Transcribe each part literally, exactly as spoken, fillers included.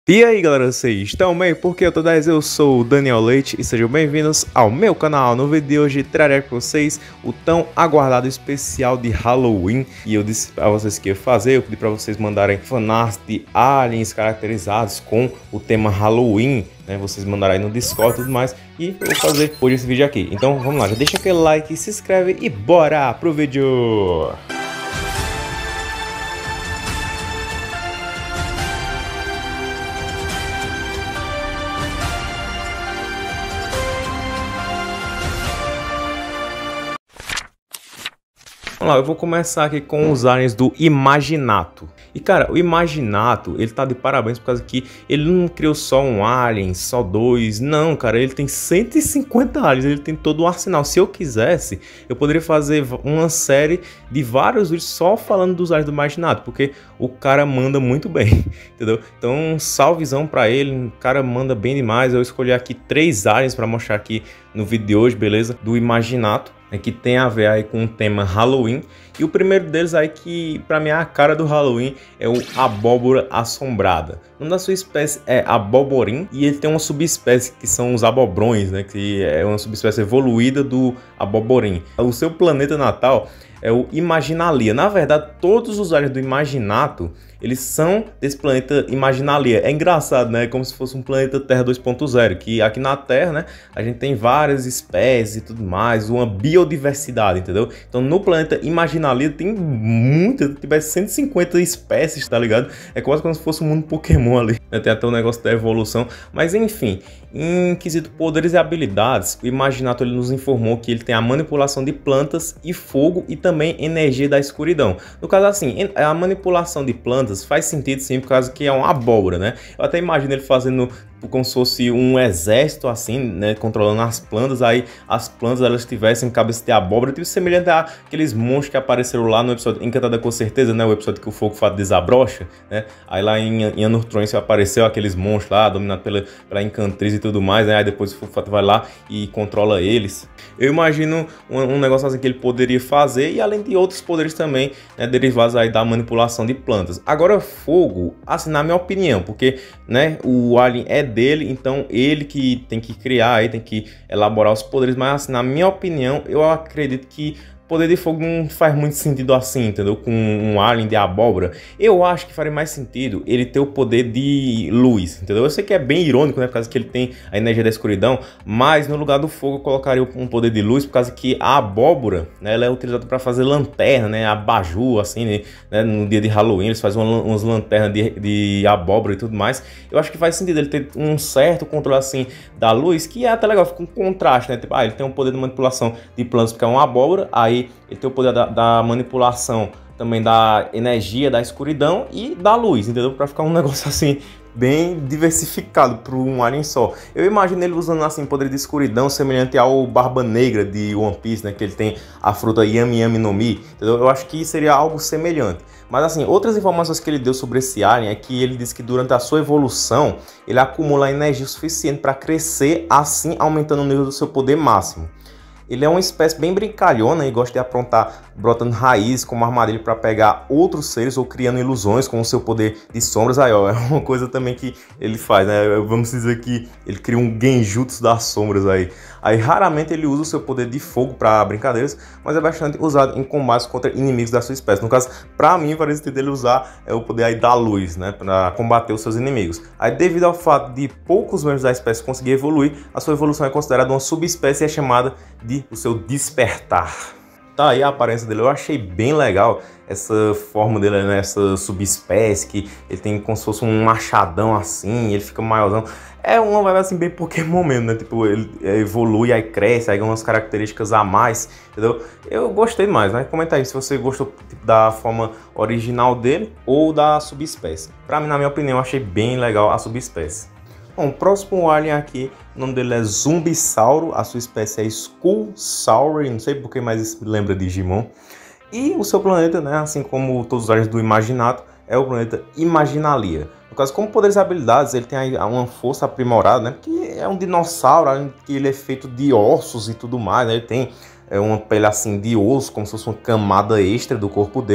E aí galera, vocês estão bem? Porque eu tô dez, eu sou o Daniel Leite e sejam bem-vindos ao meu canal. No vídeo de hoje trarei com vocês o tão aguardado especial de Halloween. E eu disse pra vocês que ia fazer, eu pedi pra vocês mandarem fanarts de aliens caracterizados com o tema Halloween, né? Vocês mandaram aí no Discord e tudo mais, e eu vou fazer hoje esse vídeo aqui. Então vamos lá, já deixa aquele like, se inscreve e bora pro vídeo! Vamos lá, eu vou começar aqui com os aliens do Imaginato. E cara, o Imaginato, ele tá de parabéns por causa que ele não criou só um alien, só dois. Não, cara, ele tem cento e cinquenta aliens, ele tem todo o arsenal. Se eu quisesse, eu poderia fazer uma série de vários vídeos só falando dos aliens do Imaginato, porque o cara manda muito bem, entendeu? Então, salvezão pra ele, o cara manda bem demais. Eu escolhi aqui três aliens pra mostrar aqui no vídeo de hoje, beleza? Do Imaginato. É que tem a ver aí com o tema Halloween. E o primeiro deles aí que pra mim é a cara do Halloween é o Abóbora Assombrada. O nome da sua espécie é Aboborim e ele tem uma subespécie que são os abobrões, né? Que é uma subespécie evoluída do Aboborim. O seu planeta natal é o Imaginalia. Na verdade, todos os aliens do Imaginato, eles são desse planeta Imaginalia. É engraçado, né? É como se fosse um planeta Terra dois ponto zero, que aqui na Terra, né, a gente tem várias espécies e tudo mais, uma biodiversidade, entendeu? Então, no planeta Imaginalia tem muitas, tivesse cento e cinquenta espécies, tá ligado? É quase como se fosse um mundo Pokémon ali, né? Tem até o negócio da evolução, mas enfim, em quesito poderes e habilidades, o Imaginato ele nos informou que ele tem a manipulação de plantas e fogo e também energia da escuridão. No caso assim, a manipulação de plantas faz sentido sim, por causa que é uma abóbora, né? Eu até imagino ele fazendo como se fosse um exército assim, né, controlando as plantas, aí as plantas elas tivessem cabeça de abóbora, tipo semelhante àqueles monstros que apareceram lá no episódio Encantada com Certeza, né, o episódio que o fogo fato desabrocha, né, aí lá em, em Anor Throne apareceu aqueles monstros lá, dominados pela, pela encantriz e tudo mais, né, aí depois o fogo fato vai lá e controla eles. Eu imagino um, um negócio assim que ele poderia fazer, e além de outros poderes também, né, derivados aí da manipulação de plantas. Agora fogo, assim, na minha opinião, porque, né, o alien é dele, então ele que tem que criar, aí tem que elaborar os poderes, mas assim, na minha opinião, eu acredito que o poder de fogo não faz muito sentido assim, entendeu? Com um alien de abóbora. Eu acho que faria mais sentido ele ter o poder de luz, entendeu? Eu sei que é bem irônico, né? Por causa que ele tem a energia da escuridão, mas no lugar do fogo eu colocaria um poder de luz, por causa que a abóbora, né, ela é utilizada para fazer lanterna, né? Abajur, assim, né? No dia de Halloween eles fazem uma, umas lanternas de, de abóbora e tudo mais. Eu acho que faz sentido ele ter um certo controle, assim, da luz, que é até legal, fica um contraste, né? Tipo, ah, ele tem um poder de manipulação de plantas porque é uma abóbora, aí ele tem o poder da, da manipulação também da energia da escuridão e da luz, entendeu? Para ficar um negócio assim bem diversificado para um alien só. Eu imagino ele usando assim poder de escuridão semelhante ao Barba Negra de One Piece, né? Que ele tem a fruta Yami Yami no Mi, entendeu? Eu acho que seria algo semelhante. Mas assim, outras informações que ele deu sobre esse alien é que ele disse que durante a sua evolução ele acumula energia suficiente para crescer, assim aumentando o nível do seu poder máximo. Ele é uma espécie bem brincalhona e gosta de aprontar brotando raízes como armadilha para pegar outros seres ou criando ilusões com o seu poder de sombras. Aí, ó, é uma coisa também que ele faz, né? Vamos dizer que ele cria um genjutsu das sombras aí. Aí raramente ele usa o seu poder de fogo para brincadeiras, mas é bastante usado em combates contra inimigos da sua espécie. No caso, para mim, parece sentido ele usar é o poder aí da luz, né, para combater os seus inimigos. Aí, devido ao fato de poucos membros da espécie conseguir evoluir, a sua evolução é considerada uma subespécie e é chamada de o seu despertar. Tá aí a aparência dele, eu achei bem legal essa forma dele, né? Essa subespécie que ele tem como se fosse um machadão assim, ele fica maiorzão. É uma vibe assim bem Pokémon mesmo, né? Tipo, ele evolui, aí cresce, aí ganha umas características a mais, entendeu? Eu gostei mais, né? Comenta aí se você gostou tipo, da forma original dele ou da subespécie. Pra mim, na minha opinião, eu achei bem legal a subespécie. Bom, o próximo alien aqui, o nome dele é Zumbissauro, a sua espécie é Skullsaur, não sei porque mais isso me lembra de Digimon. E o seu planeta, né, assim como todos os aliens do Imaginato, é o planeta Imaginalia. No caso, como poderes e habilidades, ele tem aí uma força aprimorada, né, porque é um dinossauro, além que ele é feito de ossos e tudo mais, né, ele tem é, uma pele assim de osso, como se fosse uma camada extra do corpo dele.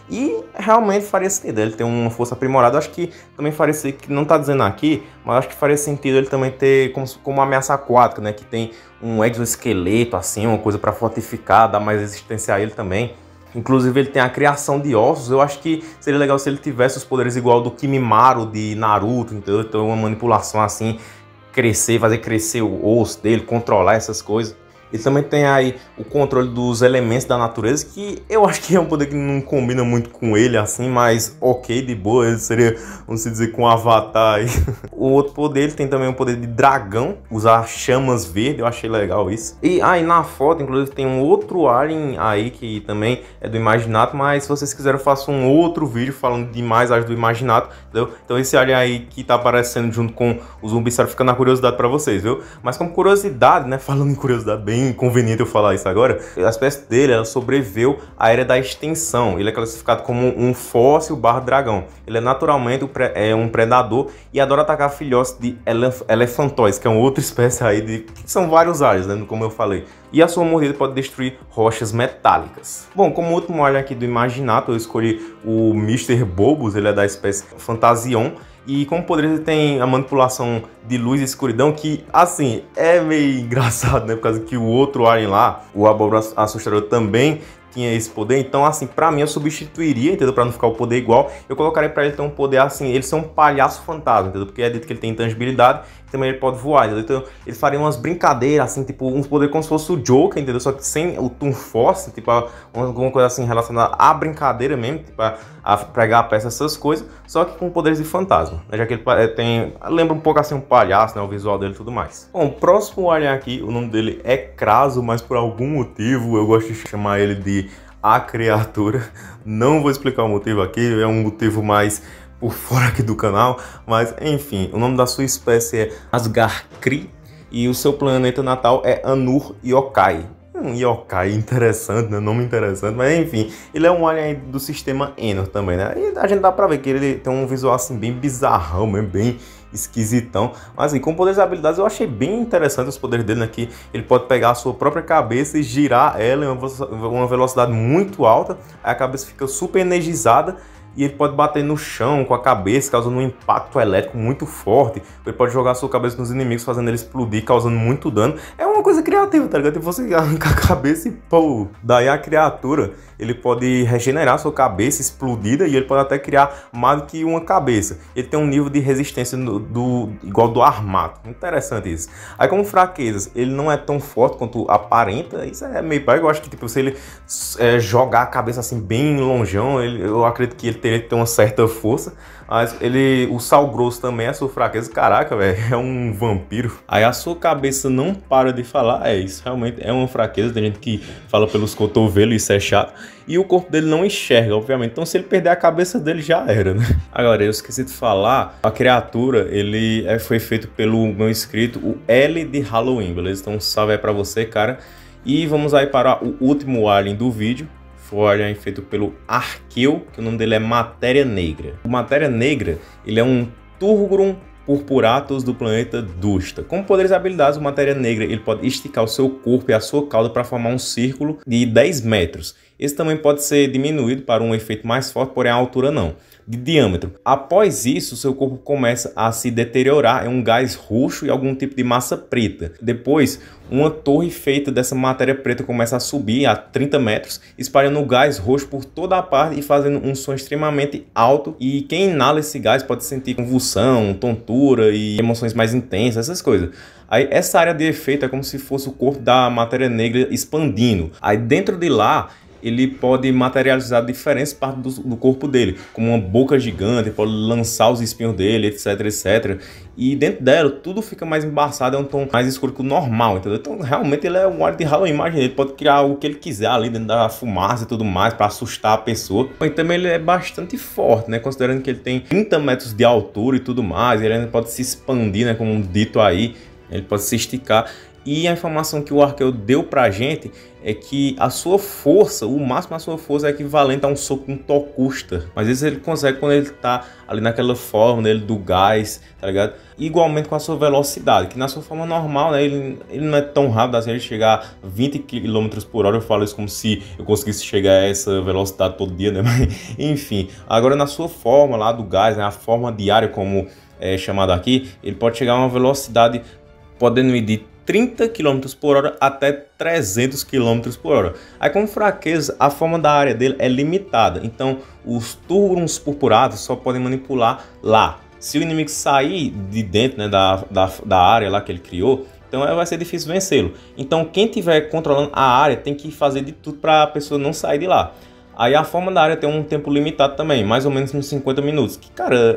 E realmente faria sentido ele ter uma força aprimorada. Eu acho que também faria sentido, que não tá dizendo aqui, mas acho que faria sentido ele também ter como, como uma ameaça aquática, né? Que tem um exoesqueleto, assim, uma coisa para fortificar, dar mais resistência a ele também. Inclusive ele tem a criação de ossos. Eu acho que seria legal se ele tivesse os poderes igual do Kimimaro de Naruto, entendeu? Então uma manipulação assim, crescer, fazer crescer o osso dele, controlar essas coisas. Ele também tem aí o controle dos elementos da natureza, que eu acho que é um poder que não combina muito com ele, assim, mas ok, de boa, ele seria, vamos dizer, com um avatar aí. O outro poder, ele tem também o poder de dragão, usar chamas verdes, eu achei legal isso. E aí na foto, inclusive, tem um outro alien aí, que também é do Imaginato, mas se vocês quiserem eu faço um outro vídeo falando de mais áreas do Imaginato, entendeu? Então esse alien aí que tá aparecendo junto com o Zumbissauro fica na curiosidade pra vocês, viu? Mas como curiosidade, né, falando em curiosidade bem inconveniente eu falar isso agora, a espécie dele, ela sobreviveu à Era da Extinção. Ele é classificado como um fóssil barra dragão. Ele é naturalmente é um predador e adora atacar filhotes de elef elefantóides, que é uma outra espécie aí de... São vários aliens, né, como eu falei. E a sua mordida pode destruir rochas metálicas. Bom, como último alien aqui do Imaginato, eu escolhi o mister Bobos, ele é da espécie Fantasion. E como poder ele tem a manipulação de luz e escuridão, que assim, é meio engraçado, né? Por causa que o outro alien lá, o Abóbora Assustador, também tinha esse poder. Então assim, pra mim eu substituiria, entendeu? Pra não ficar o poder igual, eu colocaria pra ele ter um poder assim, ele ser um palhaço fantasma, entendeu? Porque é dito que ele tem intangibilidade, também ele pode voar, entendeu? Então ele faria umas brincadeiras assim, tipo uns poderes como se fosse o Joker, entendeu? Só que sem o Toon Force, tipo alguma coisa assim relacionada à brincadeira mesmo, tipo a, a pregar a peça, essas coisas, só que com poderes de fantasma, né? Já que ele tem, lembra um pouco assim um palhaço, né? O visual dele e tudo mais. Bom, o próximo alien aqui, o nome dele é Craso, mas por algum motivo eu gosto de chamar ele de A Criatura. Não vou explicar o motivo aqui, é um motivo mais por fora aqui do canal, mas enfim, o nome da sua espécie é Asgarkri e o seu planeta natal é Anur Yokai. Um yokai interessante, né? Nome interessante, mas enfim, ele é um alien do sistema Enor também, né? E a gente dá pra ver que ele tem um visual assim bem bizarrão, mesmo, bem esquisitão. Mas assim, com poderes e habilidades eu achei bem interessante os poderes dele, né? Que ele pode pegar a sua própria cabeça e girar ela em uma velocidade muito alta, aí a cabeça fica super energizada. E ele pode bater no chão com a cabeça, causando um impacto elétrico muito forte. Ele pode jogar a sua cabeça nos inimigos, fazendo ele explodir, causando muito dano. É uma coisa criativa, tá ligado? Tipo, você arrancar a cabeça e pô. Daí a criatura, ele pode regenerar a sua cabeça explodida e ele pode até criar mais do que uma cabeça. Ele tem um nível de resistência do, do igual do Armato. Interessante isso. Aí como fraquezas, ele não é tão forte quanto aparenta. Isso é meio pai. Eu acho que tipo, se ele é, jogar a cabeça assim bem longeão, ele, eu acredito que ele teria que ter uma certa força, mas ele, o sal grosso também é a sua fraqueza. Caraca, velho, é um vampiro. Aí a sua cabeça não para de falar, é isso, realmente é uma fraqueza. Tem gente que fala pelos cotovelos, isso é chato. E o corpo dele não enxerga, obviamente. Então se ele perder a cabeça dele, já era, né? Agora, eu esqueci de falar, a criatura, ele é, foi feito pelo meu inscrito, o L de Halloween, beleza? Então um salve aí pra você, cara. E vamos aí para o último alien do vídeo. O alien feito pelo Arqueu, que o nome dele é Matéria Negra. O Matéria Negra, ele é um Turgrum Purpuratus do planeta Dusta. Com poderes e habilidades, o Matéria Negra ele pode esticar o seu corpo e a sua cauda para formar um círculo de dez metros. Esse também pode ser diminuído para um efeito mais forte, porém a altura não, de diâmetro. Após isso, seu corpo começa a se deteriorar em um gás roxo e algum tipo de massa preta. Depois, uma torre feita dessa matéria preta começa a subir a trinta metros, espalhando o gás roxo por toda a parte e fazendo um som extremamente alto. E quem inala esse gás pode sentir convulsão, tontura e emoções mais intensas, essas coisas. Aí essa área de efeito é como se fosse o corpo da matéria negra expandindo. Aí dentro de lá, ele pode materializar diferentes partes do, do corpo dele, como uma boca gigante, pode lançar os espinhos dele, etc, etcétera. E dentro dela, tudo fica mais embaçado, é um tom mais escuro que o normal, entendeu? Então, realmente, ele é um alien de Halloween, imagina, ele pode criar o que ele quiser ali dentro da fumaça e tudo mais, para assustar a pessoa. E também ele é bastante forte, né? Considerando que ele tem trinta metros de altura e tudo mais, ele ainda pode se expandir, né? Como dito aí, ele pode se esticar. E a informação que o Arqueu deu pra gente é que a sua força, o máximo da sua força é equivalente a um soco com Tokusta. Mas isso ele consegue quando ele tá ali naquela forma dele do gás, tá ligado? Igualmente com a sua velocidade, que na sua forma normal, né, ele, ele não é tão rápido assim, ele chegar a vinte quilômetros por hora. Eu falo isso como se eu conseguisse chegar a essa velocidade todo dia, né? Mas, enfim, agora na sua forma lá do gás, né, a forma diária como é chamada aqui, ele pode chegar a uma velocidade podendo ir de trinta quilômetros por hora até trezentos quilômetros por hora. Aí, como fraqueza, a forma da área dele é limitada. Então, os Tugrons purpurados só podem manipular lá. Se o inimigo sair de dentro, né, da, da, da área lá que ele criou, então vai ser difícil vencê-lo. Então, quem estiver controlando a área tem que fazer de tudo para a pessoa não sair de lá. Aí a forma da área tem um tempo limitado também, mais ou menos uns cinquenta minutos. Que, cara,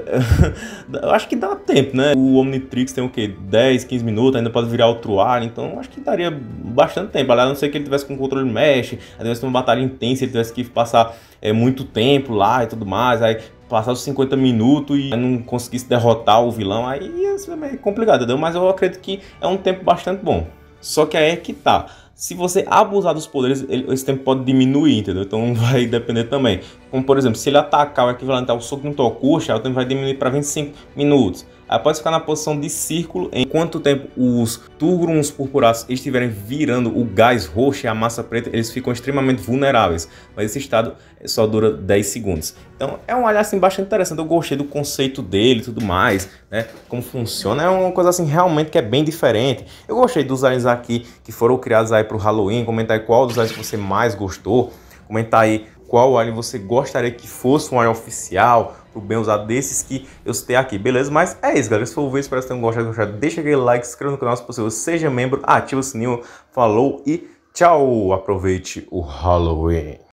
eu acho que dá tempo, né? O Omnitrix tem o quê? dez, quinze minutos, ainda pode virar outro ar, então eu acho que daria bastante tempo. Aliás, a não ser que ele tivesse com o controle mesh, aí tivesse uma batalha intensa, ele tivesse que passar é, muito tempo lá e tudo mais, aí passar os cinquenta minutos e não conseguisse derrotar o vilão, aí ia ser meio complicado, entendeu? Mas eu acredito que é um tempo bastante bom. Só que aí é que tá. Se você abusar dos poderes, ele, esse tempo pode diminuir, entendeu? Então vai depender também. Como, por exemplo, se ele atacar o equivalente ao soco no Tokusta, o tempo vai diminuir para vinte e cinco minutos. Aí pode ficar na posição de círculo enquanto tempo os Tugrons purpurados estiverem virando o gás roxo e a massa preta, eles ficam extremamente vulneráveis. Mas esse estado só dura dez segundos. Então é um olhar assim bastante interessante. Eu gostei do conceito dele e tudo mais, né? Como funciona. É uma coisa assim realmente que é bem diferente. Eu gostei dos aliens aqui que foram criados aí para o Halloween. Comentar aí qual dos aliens você mais gostou. Comentar aí qual alien você gostaria que fosse um alien oficial, pro bem usado desses que eu citei aqui, beleza? Mas é isso, galera. Se for o vídeo, espero que vocês tenham gostado, gostado. Deixa aquele like, se inscreva no canal se possível, seja membro, ativa o sininho, falou e tchau! Aproveite o Halloween!